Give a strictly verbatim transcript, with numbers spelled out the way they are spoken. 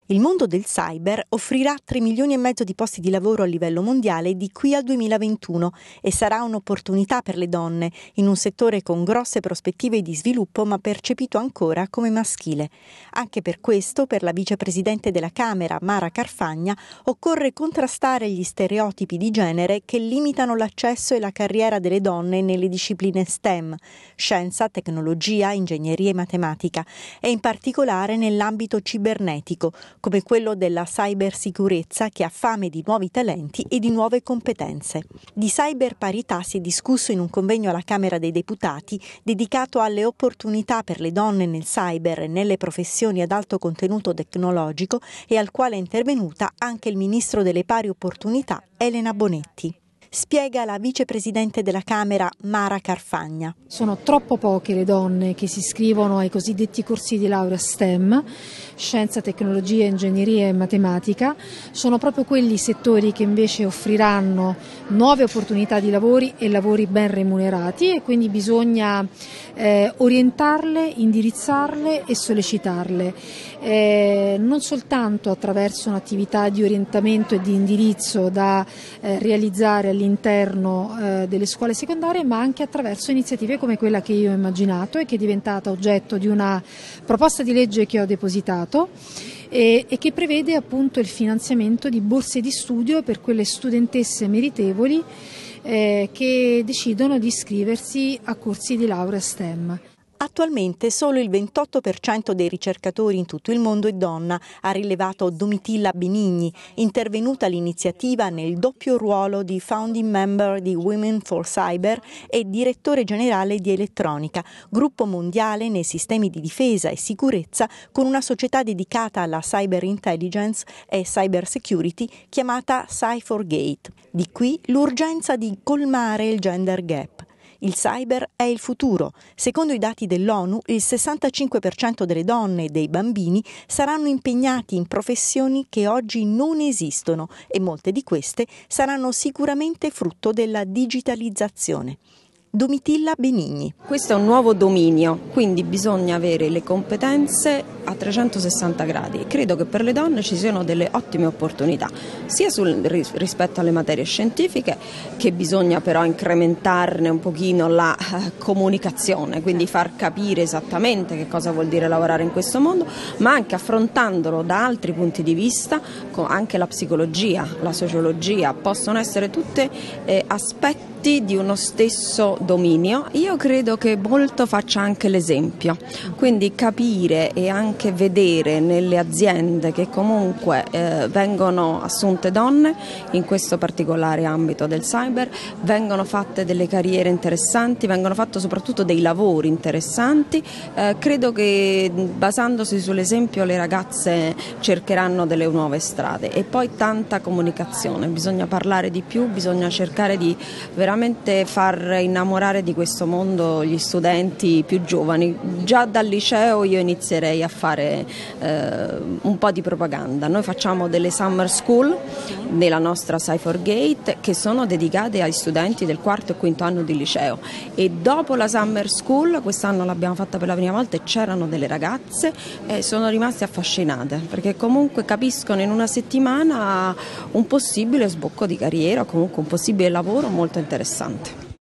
Il mondo del cyber offrirà tre milioni e mezzo di posti di lavoro a livello mondiale di qui al duemilaventuno e sarà un'opportunità per le donne in un settore con grosse prospettive di sviluppo ma percepito ancora come maschile. Anche per questo, per la vicepresidente della Camera, Mara Carfagna, occorre contrastare gli stereotipi di genere che limitano l'accesso e la carriera delle donne nelle discipline STEM, scienza, tecnologia, ingegneria e matematica, e in particolare nell'ambito cibernetico, come quello della cybersicurezza che ha fame di nuovi talenti e di nuove competenze. Di cyberparità si è discusso in un convegno alla Camera dei Deputati dedicato alle opportunità per le donne nel cyber e nelle professioni ad alto contenuto tecnologico e al quale è intervenuta anche il Ministro delle Pari Opportunità Elena Bonetti. Spiega la vicepresidente della Camera Mara Carfagna. Sono troppo poche le donne che si iscrivono ai cosiddetti corsi di laurea STEM, scienza, tecnologia, ingegneria e matematica. Sono proprio quelli settori che invece offriranno nuove opportunità di lavori e lavori ben remunerati, e quindi bisogna eh, orientarle, indirizzarle e sollecitarle, eh, non soltanto attraverso un'attività di orientamento e di indirizzo da eh, realizzare all'interno all'interno eh, delle scuole secondarie, ma anche attraverso iniziative come quella che io ho immaginato e che è diventata oggetto di una proposta di legge che ho depositato e, e che prevede appunto il finanziamento di borse di studio per quelle studentesse meritevoli eh, che decidono di iscriversi a corsi di laurea STEM. Attualmente solo il ventotto per cento dei ricercatori in tutto il mondo è donna, ha rilevato Domitilla Benigni, intervenuta all'iniziativa nel doppio ruolo di founding member di Women for Cyber e direttore generale di Elettronica, gruppo mondiale nei sistemi di difesa e sicurezza con una società dedicata alla cyber intelligence e cyber security chiamata CyberGate. Di qui l'urgenza di colmare il gender gap. Il cyber è il futuro. Secondo i dati dell'ONU, il sessantacinque per cento delle donne e dei bambini saranno impegnati in professioni che oggi non esistono e molte di queste saranno sicuramente frutto della digitalizzazione. Domitilla Benigni. Questo è un nuovo dominio, quindi bisogna avere le competenze a trecentosessanta gradi. Credo che per le donne ci siano delle ottime opportunità, sia sul, rispetto alle materie scientifiche, che bisogna però incrementarne un pochino la eh, comunicazione, quindi far capire esattamente che cosa vuol dire lavorare in questo mondo, ma anche affrontandolo da altri punti di vista, con anche la psicologia, la sociologia, possono essere tutte eh, aspetti di uno stesso dominio. Io credo che molto faccia anche l'esempio, quindi capire e anche vedere nelle aziende che comunque eh, vengono assunte donne in questo particolare ambito del cyber, vengono fatte delle carriere interessanti, vengono fatti soprattutto dei lavori interessanti. Eh, credo che basandosi sull'esempio le ragazze cercheranno delle nuove strade, e poi tanta comunicazione, bisogna parlare di più, bisogna cercare di veramente far innamorare di questo mondo gli studenti più giovani. Già dal liceo io inizierei a fare eh, un po' di propaganda. Noi facciamo delle summer school nella nostra CyberGate che sono dedicate agli studenti del quarto e quinto anno di liceo, e dopo la summer school, quest'anno l'abbiamo fatta per la prima volta, e c'erano delle ragazze e sono rimaste affascinate perché comunque capiscono in una settimana un possibile sbocco di carriera o comunque un possibile lavoro molto interessante.